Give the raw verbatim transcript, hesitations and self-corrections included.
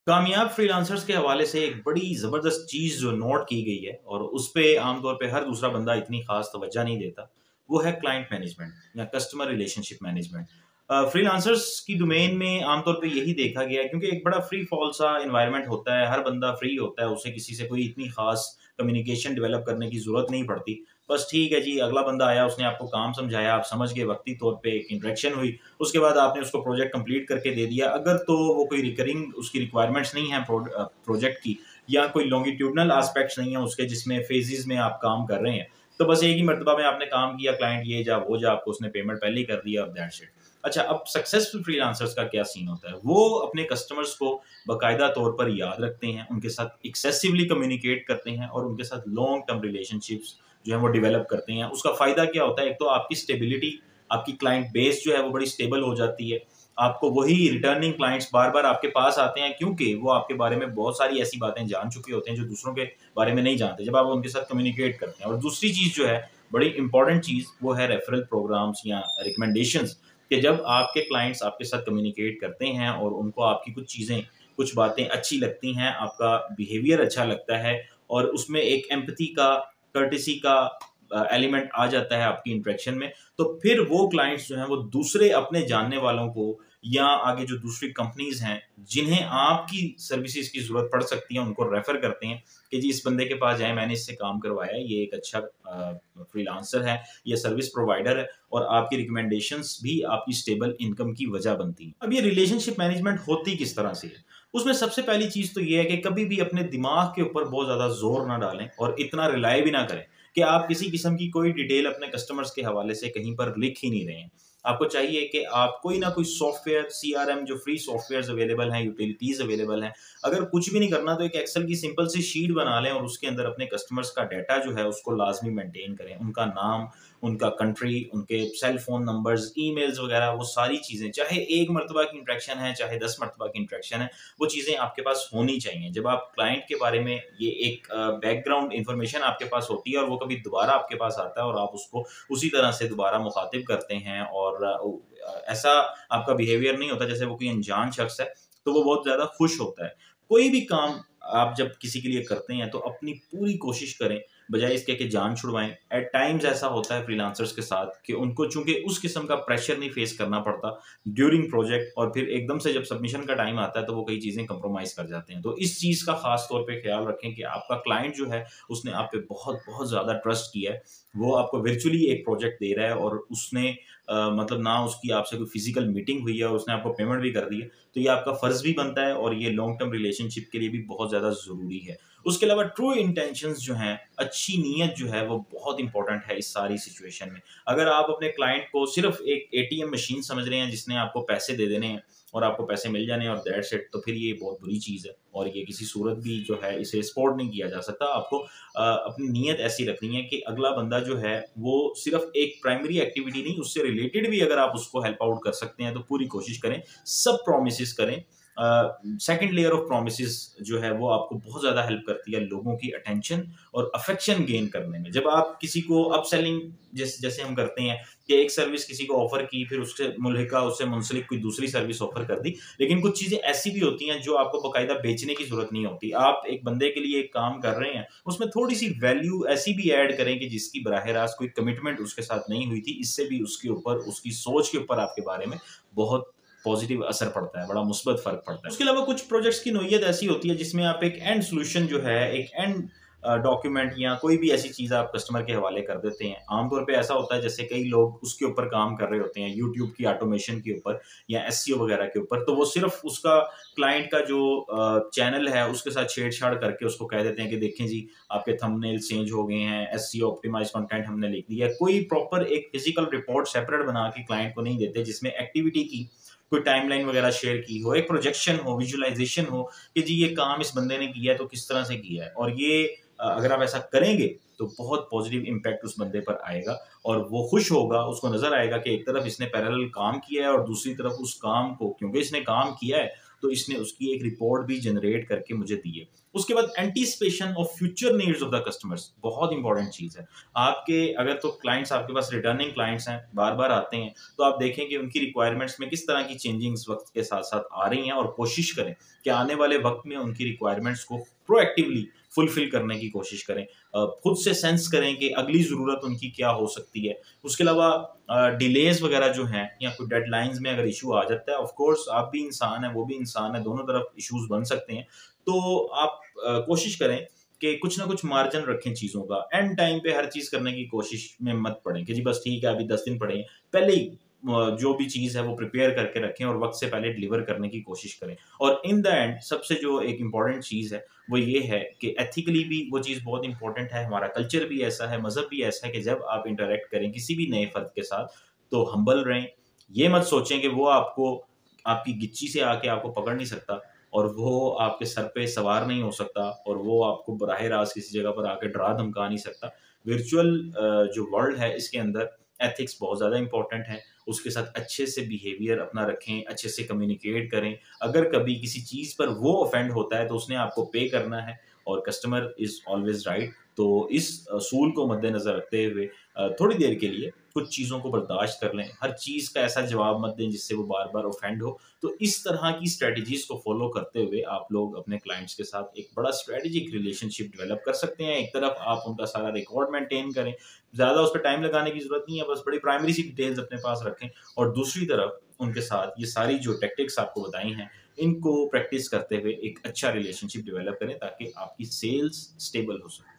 कामयाब फ्रीलांसर्स के हवाले से एक बड़ी ज़बरदस्त चीज़ जो नोट की गई है और उस पे आमतौर पे हर दूसरा बंदा इतनी ख़ास तवज्जो नहीं देता, वो है क्लाइंट मैनेजमेंट या customer relationship management. Uh, freelancers की डोमेन में आमतौर पे यही देखा गया है क्योंकि एक बड़ा फ्री फॉल सा एनवायरनमेंट होता है, हर बंदा फ्री होता है, उसे किसी से कोई इतनी ख़ास कम्युनिकेशन डेवलप करने की ज़रूरत नहीं पड़ती। बस ठीक है जी, अगला बंदा आया, उसने आपको काम समझाया, आप समझ गए, वक़्ती तौर पे एक इंटरेक्शन हुई, उसके बाद आपने उसको प्रोजेक्ट कंप्लीट करके दे दिया। अगर तो वो कोई रिकरिंग उसकी रिक्वायरमेंट्स नहीं है प्रोड अ, प्रोजेक्ट की या कोई लॉन्गिट्यूडनल एस्पेक्ट्स नहीं है उसके जिसमें फेजेज़ में आप काम कर रहे हैं, तो बस एक ही मर्तबा में आपने काम किया, क्लाइंट ये जा, वो जा, आपको उसने पेमेंट पहले ही कर दिया और दैट्स इट। अच्छा, अब सक्सेसफुल फ्रीलांसर्स का क्या सीन होता है? वो अपने कस्टमर्स को बाकायदा तौर पर याद रखते हैं, उनके साथ एक्सेसिवली कम्युनिकेट करते हैं और उनके साथ लॉन्ग टर्म रिलेशनशिप्स जो है वो डेवलप करते हैं। उसका फ़ायदा क्या होता है? एक तो आपकी स्टेबिलिटी, आपकी क्लाइंट बेस जो है वो बड़ी स्टेबल हो जाती है। आपको वही रिटर्निंग क्लाइंट्स बार-बार आपके पास आते हैं क्योंकि वो आपके बारे में बहुत सारी ऐसी बातें जान चुके होते हैं जो दूसरों के बारे में नहीं जानते, जब आप उनके साथ कम्युनिकेट करते हैं। और दूसरी चीज़ जो है, बड़ी इम्पोर्टेंट चीज़, वो है रेफरल प्रोग्राम्स या रिकमेंडेशंस कि जब आपके क्लाइंट्स आपके साथ कम्युनिकेट करते हैं और उनको आपकी कुछ चीज़ें, कुछ बातें अच्छी लगती हैं, आपका बिहेवियर अच्छा लगता है और उसमें एक एम्पैथी का, कर्टेसी का अ, एलिमेंट आ जाता है आपकी इंटरेक्शन में, तो फिर वो क्लाइंट्स जो हैं वो दूसरे अपने जानने वालों को या आगे जो दूसरी कंपनीज़ हैं, जिन्हें आपकी सर्विसेज़ की ज़रूरत पड़ सकती है, उनको रेफ़र करते हैं कि जी इस बंदे के पास जाएँ, मैंने इससे काम करवाया है, ये एक अच्छा अ, फ्रीलांसर है, ये सर्विस प्रोवाइडर है और आपकी रिकमेंडेशंस भी आपकी स्टेबल इनकम की वजह बनती हैं। अब ये रिलेशनशिप मैनेजमेंट होती किस तरह से है? उसमें सबसे पहली चीज़ तो ये है कि कभी भी अपने दिमाग के ऊपर बहुत ज़्यादा ज़ोर ना डालें और इतना रिलाय भी ना करें कि आप किसी किस्म की कोई डिटेल अपने कस्टमर्स के हवाले से कहीं पर लिख ही नहीं रहे हैं। आपको चाहिए कि आप कोई ना कोई सॉफ्टवेयर, सीआरएम जो फ्री सॉफ्टवेयर्स अवेलेबल हैं, यूटिलिटीज़ अवेलेबल हैं, अगर कुछ भी नहीं करना तो एक एक्सेल की सिंपल सी शीट बना लें और उसके अंदर अपने कस्टमर्स का डाटा जो है उसको लाज़मी मेंटेन करें। उनका नाम, उनका कंट्री, उनके सेल फ़ोन नंबर्स, ईमेल्स वगैरह वो सारी चीज़ें, चाहे एक मर्तबा की इंटरेक्शन है, चाहे दस मर्तबा की इंटरेक्शन है, वो चीज़ें आपके पास होनी चाहिए। जब आप क्लाइंट के बारे में ये एक अ, बैकग्राउंड इन्फॉर्मेशन आपके पास होती है और वो कभी दोबारा आपके पास आता है और आप उसको उसी तरह से दोबारा मुखातिब करते हैं और अ, उ अ, ऐसा आपका बिहेवियर नहीं होता जैसे वो कोई अनजान शख्स है, तो वो बहुत ज़्यादा खुश होता है। कोई भी काम आप जब किसी के लिए करते हैं तो अपनी पूरी कोशिश करें, बजाय इसके कि जान छुड़वाएँ। एट टाइम्स ऐसा होता है फ्रीलांसर्स के साथ कि उनको चूँकि उस किस्म का प्रेशर नहीं फेस करना पड़ता ड्यूरिंग प्रोजेक्ट और फिर एकदम से जब सबमिशन का टाइम आता है तो वो कई चीज़ें कंप्रोमाइज़ कर जाते हैं। तो इस चीज़ का ख़ास तौर पे ख़्याल रखें कि आपका क्लाइंट जो है उसने आप पे बहुत-बहुत ज़्यादा ट्रस्ट किया है। वो आपको वर्चुअली एक प्रोजेक्ट दे रहा है और उसने अ, मतलब ना उसकी आपसे कोई फ़िज़िकल मीटिंग हुई है और उसने आपको पेमेंट भी कर दी है। तो ये आपका फ़र्ज़ भी बनता है और ये लॉन्ग टर्म रिलेशनशिप के लिए भी बहुत ज़्यादा ज़रूरी है। उसके अलावा ट्रू इंटेंशंस जो हैं, अच्छी नीयत जो है वो बहुत इम्पोर्टेंट है इस सारी सिचुएशन में। अगर आप अपने क्लाइंट को सिर्फ़ एक एटीएम मशीन समझ रहे हैं जिसने आपको पैसे दे देने हैं और आपको पैसे मिल जाने हैं और दैट्स इट, तो फिर ये बहुत बुरी चीज़ है और ये किसी सूरत भी जो है इसे सपोर्ट नहीं किया जा सकता। आपको अ, अपनी नीयत ऐसी रखनी है कि अगला बंदा जो है वो सिर्फ़ एक प्राइमरी एक्टिविटी नहीं, उससे रिलेटेड भी अगर आप उसको हेल्प आउट कर सकते हैं तो पूरी कोशिश करें। सब प्रॉमिसेस करें। Uh, second layer of promises जो है वो आपको बहुत ज़्यादा हेल्प करती है लोगों की अटेंशन और अफेक्शन गेन करने में। जब आप किसी को अपसेलिंग जिस जैसे हम करते हैं कि एक सर्विस किसी को ऑफ़र की, फिर उससे मुल्हिका उससे मुंसलिक कोई दूसरी सर्विस ऑफ़र कर दी। लेकिन कुछ चीज़ें ऐसी भी होती हैं जो आपको बाकायदा बेचने की ज़रूरत नहीं होती। आप एक बंदे के लिए एक काम कर रहे हैं, उसमें थोड़ी-सी वैल्यू ऐसी भी ऐड करें कि जिसकी बराह रास्त कोई कमिटमेंट उसके साथ नहीं हुई थी। इससे भी उसके ऊपर, उसकी सोच के ऊपर आपके बारे में बहुत पॉज़िटिव असर पड़ता है, बड़ा मुस्बत फ़र्क पड़ता है। उसके अलावा कुछ प्रोजेक्ट्स की नोयत ऐसी होती है जिसमें आप एक एंड सॉल्यूशन जो है, एक एंड अ, डॉक्यूमेंट या कोई भी ऐसी चीज़ आप कस्टमर के हवाले कर देते हैं। आमतौर पे ऐसा होता है जैसे कई लोग उसके ऊपर काम कर रहे होते हैं, यूट्यूब की ऑटोमेशन के ऊपर या एसईओ वगैरह के ऊपर, तो वो सिर्फ़ उसका क्लाइंट का जो अ, चैनल है उसके साथ छेड़-छाड़ करके उसको कह देते हैं कि देखें जी, आपके थंबनेल्स चेंज हो गए हैं, एसईओ ऑप्टिमाइज़ कंटेंट हमने लिख दिया है। कोई प्रॉपर एक फिज़िकल रिपोर्ट सेपरेट बना के क्लाइंट को नहीं देते जिसमें एक्टिविटी की कोई टाइमलाइन वगैरह शेयर की हो, एक प्रोजेक्शन हो, विजुअलाइज़ेशन हो कि जी ये काम इस बंदे ने किया है तो किस तरह से किया है। और ये अ, अगर आप ऐसा करेंगे तो बहुत पॉज़िटिव इम्पैक्ट उस बंदे पर आएगा और वो खुश होगा, उसको नज़र आएगा कि एक तरफ इसने पैरेलल काम किया है और दूसरी तरफ उस काम को क्योंकि इसने काम किया है, तो इसने उसकी एक रिपोर्ट भी जनरेट करके मुझे दी है। उसके बाद anticipation of future needs of the customers, बहुत इंपॉर्टेंट चीज़ है। आपके अगर तो क्लाइंट्स आपके पास रिटर्निंग क्लाइंट्स हैं, बार-बार आते हैं, तो आप देखें कि उनकी रिक्वायरमेंट्स में किस तरह की चेंजिंग्स वक़्त के साथ-साथ आ रही हैं, और कोशिश करें कि आने वाले वक़्त में उनकी रिक्वायरमेंट्स को प्रोएक्टिवली फुलफिल करने की कोशिश करें। अ, खुद से सेंस करें कि अगली ज़रूरत उनकी क्या हो सकती है। उसके अलावा अ, डिलेज़ वगैरह जो हैं या कोई डेडलाइन्स में अगर इश्यू आ जाता है, ऑफ़ कोर्स आप भी इंसान हैं, वो भी इंसान है, दोनों तरफ इश्यूज़ बन सकते हैं। तो आप अ, कोशिश करें कि कुछ ना कुछ मार्जिन रखें चीज़ों का। एंड टाइम पे हर चीज़ करने की कोशिश में मत पड़ें कि जी बस ठीक है, अभी दस दिन पड़े हैं। पहले ही अ, जो भी चीज़ है वो प्रिपेयर करके रखें और वक़्त से पहले डिलीवर करने की कोशिश करें। और इन द एंड सबसे जो एक इम्पोर्टेंट चीज़ है, वो ये है कि एथिकली भी वो चीज़ बहुत इम्पोर्टेंट है। हमारा कल्चर भी ऐसा है, मज़हब भी ऐसा है कि जब आप इंटरैक्ट करें किसी भी नए फ़र्द के साथ, तो हम्बल रहें। ये मत सोचें कि वो आपको आपकी गिच्ची से आके आपको पकड़ नहीं सकता, और वो आपके सर पे सवार नहीं हो सकता, और वो आपको बराह रास्त किसी जगह पर आके डरा धमका नहीं सकता। वर्चुअल अ, जो वर्ल्ड है इसके अंदर एथिक्स बहुत ज़्यादा इम्पोर्टेंट है। उसके साथ अच्छे से बिहेवियर अपना रखें, अच्छे से कम्युनिकेट करें। अगर कभी किसी चीज़ पर वो ऑफेंड होता है तो उसने आपको पे करना है, और कस्टमर इज़ ऑलवेज़ राइट। तो इस असूल को मद्देनज़र रखते हुए अ, थोड़ी देर के लिए कुछ चीज़ों को बर्दाश्त कर लें। हर चीज़ का ऐसा जवाब मत दें जिससे वो बार-बार ऑफेंड हो। तो इस तरह की स्ट्रैटेजीज़ को फ़ॉलो करते हुए आप लोग अपने क्लाइंट्स के साथ एक बड़ा स्ट्रैटेजिक रिलेशनशिप डेवलप कर सकते हैं। एक तरफ आप उनका सारा रिकॉर्ड मेंटेन करें, ज़्यादा उस पे टाइम लगाने की ज़रूरत नहीं है, बस बड़ी प्राइमरी सी डिटेल्स अपने पास रखें। और दूसरी तरफ उनके साथ ये सारी जो टैक्टिक्स आपको बताई हैं, इनको प्रैक्टिस करते हुए एक अच्छा रिलेशनशिप डेवलप करें ताकि आपकी सेल्स स्टेबल हो सके।